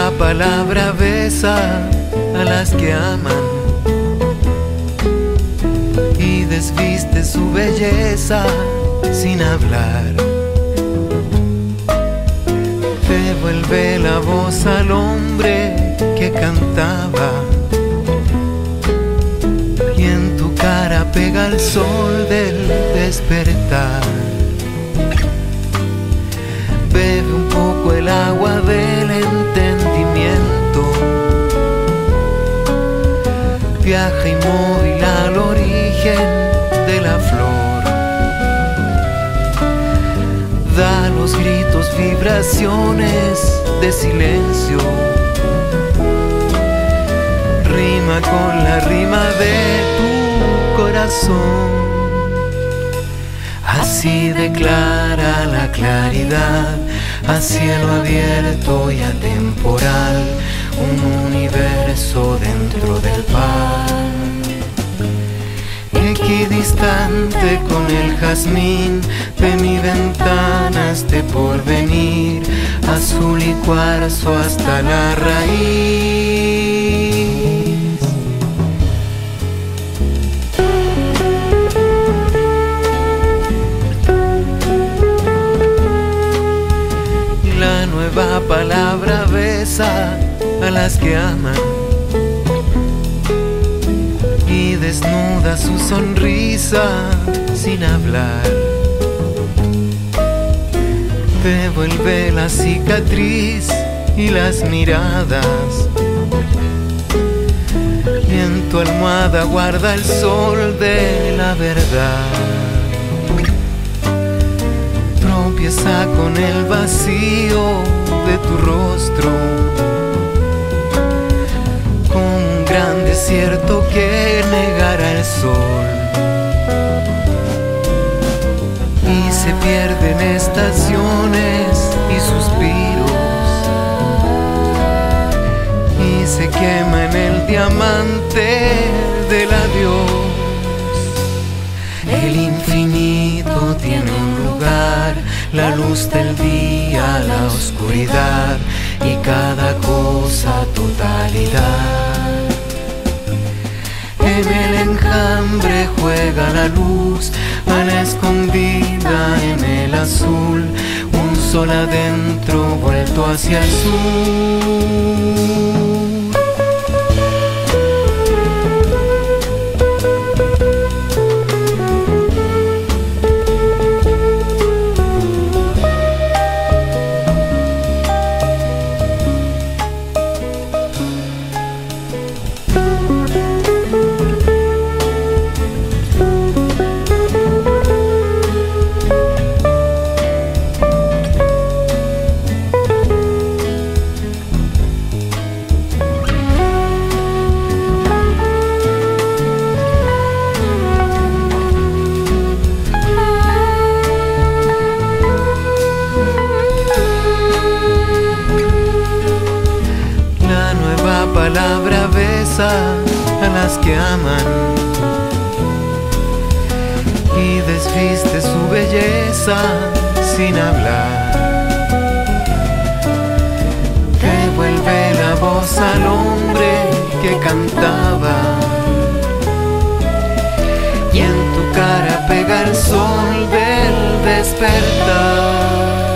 nueva palabra besa a las que aman y desviste su belleza sin hablar. Devuelve la voz al hombre que cantaba y en tu cara pega el sol del despertar. Bebe un poco el agua del entendimiento, viaja inmóvil al origen de la flor. Da los gritos vibraciones de silencio, rima con la rima de tu corazón. Así declara la claridad a cielo abierto y atemporal, un universo dentro del par. Equidistante con el jazmín de mi ventana este porvenir, azul y cuarzo hasta la raíz. La nueva palabra besa a las que aman y desnuda su sonrisa sin hablar. Devuelve la cicatriz y las miradas, y en tu almohada guarda el sol de la verdad. Tropieza con el vacío de tu rostro, con un gran desierto que negará el sol, y se pierden estaciones y suspiros, y se quema en el diamante del adiós. El infinito tiene un lugar, la luz del día, la oscuridad y cada cosa totalidad. En el enjambre juega la luz, a la escondida en el azul, un sol adentro vuelto hacia el sur. Palabra besa a las que aman y desviste su belleza sin hablar. Devuelve la voz al hombre que cantaba y en tu cara pega el sol del despertar.